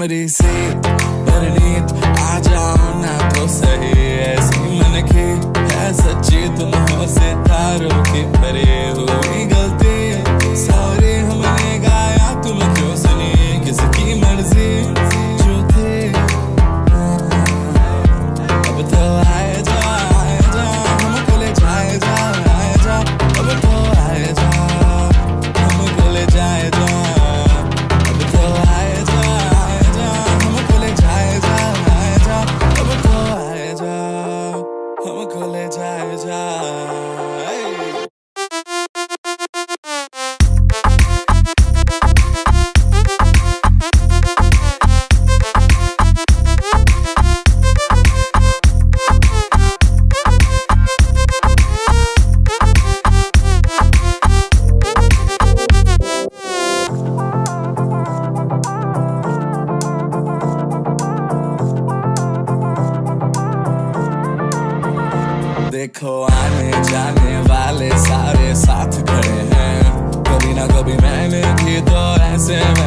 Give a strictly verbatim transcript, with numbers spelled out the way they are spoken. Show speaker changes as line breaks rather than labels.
थोड़ी सी परनीत आ जाओ ना तो सही, ऐसी मन की है सच्ची तुम हो सितारों की परी, हुई गलती सॉरी हमने गाया तुम क्यों सुनी, किसकी मर्जी जो थी, अब तो आए जा आए जा हमको ले जाए जा आए जा, अब तो आए जा हमको ले जाए जा, अब तो आए जा आए जा हमको ले जाए जा आए जा, अब तो आए जा हमको ले जाए जा। देखो आने जाने वाले सारे साथ खड़े हैं, कभी ना कभी मैंने भी तो ऐसे